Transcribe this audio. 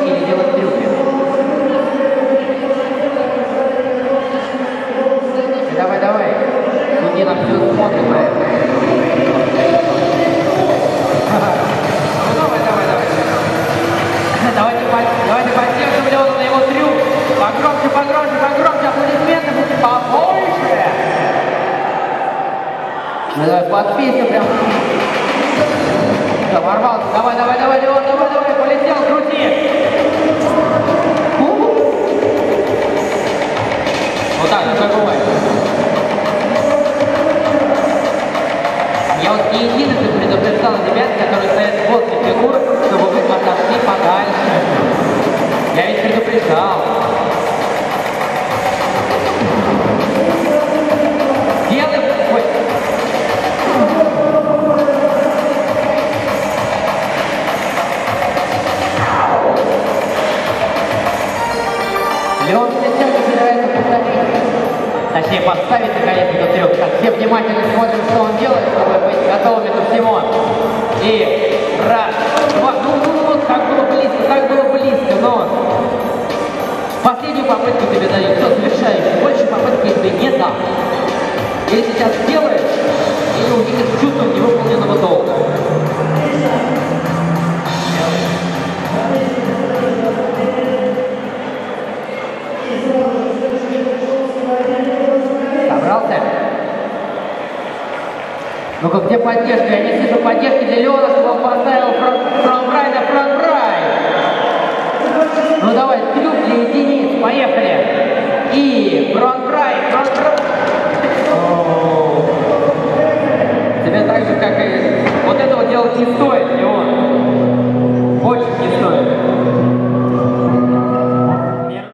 или делать трюки. Давай, давай. Судьи на все смотрят на это. Давайте поддержим Леона на его трюк. Погромче, погромче, погромче. Аплодисменты будут побольше. Ну, давай под песню прям. Да, ворвался. Давай, давай, давай, Леон, давай, давай. Полетел, крути. Вот так, не забывай. Я вот не единожды предупреждал ребят, которые стоят возле фигур, чтобы вы отошли подальше. Я ведь предупреждал. Делай... Ой. Леон сейчас собирается повторить. Точнее, поставить наконец этот трюк. Так, все внимательно смотрим, что он делает, чтобы быть готовыми ко всему. И раз, два, ну, как было близко, но последнюю попытку тебе дают, все, завершающую. Больше попытки тебе не дам. Или сейчас сделаешь, или увидишь чувство невыполненного долга. Собрался? Ну-ка, где поддержка? Я не слышу поддержки для Леона, чтобы он поставил фронт-рай на фронт-рай. Ну давай, трюк для единиц, поехали.